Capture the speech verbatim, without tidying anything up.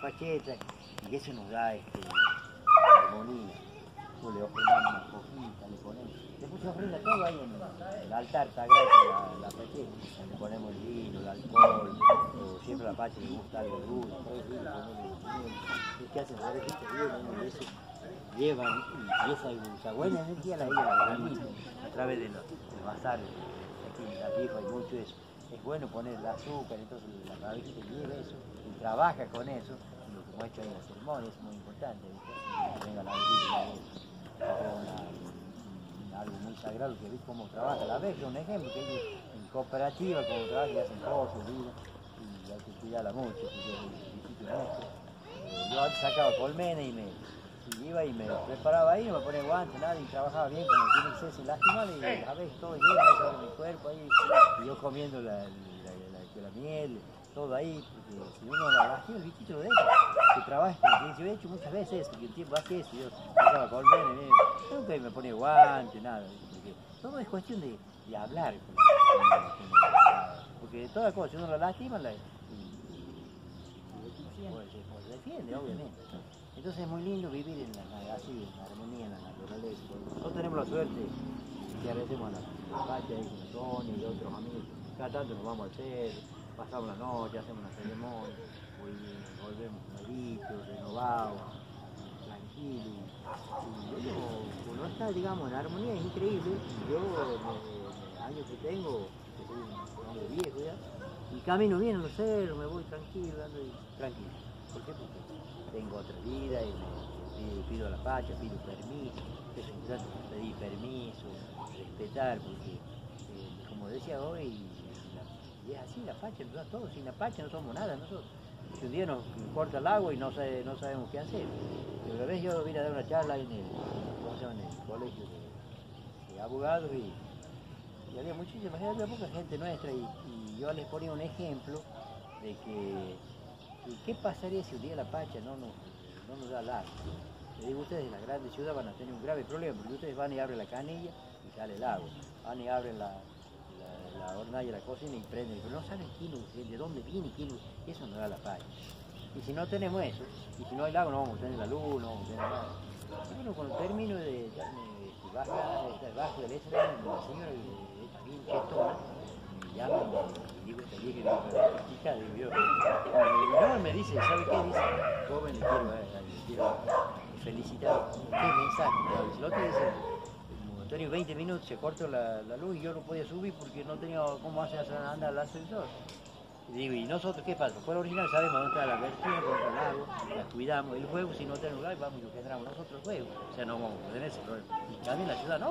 fachetas, y eso nos da este, armonía. Pues le ofrendamos una cojita, le ponemos, después se ofrenda todo ahí en el, el altar sagrado, la, la facheta, le ponemos el vino, el alcohol, o siempre a la facha le gusta algo dulce, todo eso, le ponemos el que hacen las orejitas bien, y eso llevan, y esa, esa buena energía la ella la transmite a través de los, del bazar, aquí en la vieja hay mucho eso. Es bueno poner el azúcar, entonces la cabecita lleva eso, y trabaja con eso, y lo que hemos hecho ahí en la ceremonia es muy importante, ¿viste? Que venga la abejita y una, algo muy sagrado, que ves cómo trabaja la abeja, un ejemplo, que ellos en cooperativa, como trabajan y hacen cosas, vida, y hay que cuidarla mucho, porque es el principio nuestro. Eh, yo antes sacaba colmena y me y iba y me preparaba ahí, no me ponía guantes, nada, y trabajaba bien, como tiene que ser sin lastimar, y las abejas todo lleno, eso en mi cuerpo ahí, y yo comiendo la, la, la, la, la miel, todo ahí, porque si uno la lastima, el bichito lo deja, que trabaja, como que yo he hecho muchas veces eso, que el tiempo hace eso, yo sacaba colmena, y nunca me ponía guantes, nada, porque todo es cuestión de, de hablar, con la, con la, con la, porque toda cosa, si uno la lastima, la, y, y, y, pues, pues, se defiende, obviamente. Entonces es muy lindo vivir en la, así, en la armonía, en la naturaleza. Nosotros tenemos la suerte que agradecemos a la Pacha, con Tony y otros amigos. Cada tanto nos vamos al cerro, pasamos la noche, hacemos una ceremonia, volvemos nuevitos, renovados, tranquilos. Y eso, cuando está, digamos, en armonía es increíble. Yo, en años que tengo, que soy un hombre viejo ya, y camino bien en los cerros, me voy tranquilo, ando tranquilo. ¿Por qué? Porque tengo otra vida y me, pido a la Pacha, pido permiso, eso es importante, pedir permiso, respetar, porque eh, como decía hoy, la, y es así la Pacha, nos da todo, sin la Pacha no somos nada nosotros. Si un día nos corta el agua y no, sabe, no sabemos qué hacer. Y una vez yo vine a dar una charla en el, ¿cómo se llama? En el colegio de, de abogados y, y había muchísima gente, había poca gente nuestra y, y yo les ponía un ejemplo de que ¿y qué pasaría si un día la Pacha no nos, no nos da el agua? Les digo, ustedes en la grande ciudad van a tener un grave problema, porque ustedes van y abren la canilla y sale el agua. Van y abren la, la, la hornalla de la cocina y prenden, pero no saben quién, de dónde viene, quién, eso no da la Pacha. Y si no tenemos eso, y si no hay agua, no vamos a tener la luz, no vamos a tener nada. Y bueno, cuando termino de, de, de bajar, de bajo del escenario, la señora está bien quietona, me llama y digo, esta vieja que chica, digo yo, y no, me dice, ¿sabe qué? Dice, joven, le quiero, eh, le quiero felicitar, qué mensaje, ¿no? El otro dice, como tenía veinte minutos, se cortó la, la luz y yo no podía subir porque no tenía cómo hacer andar el ascensor. Y digo, ¿y nosotros qué pasa? Fue original, sabemos dónde está la versión, dónde está el lago, la cuidamos, el juego, si no tenemos lugar, vamos y lo generamos nosotros el juego, o sea, no vamos a tener ese problema. Y también la ciudad no.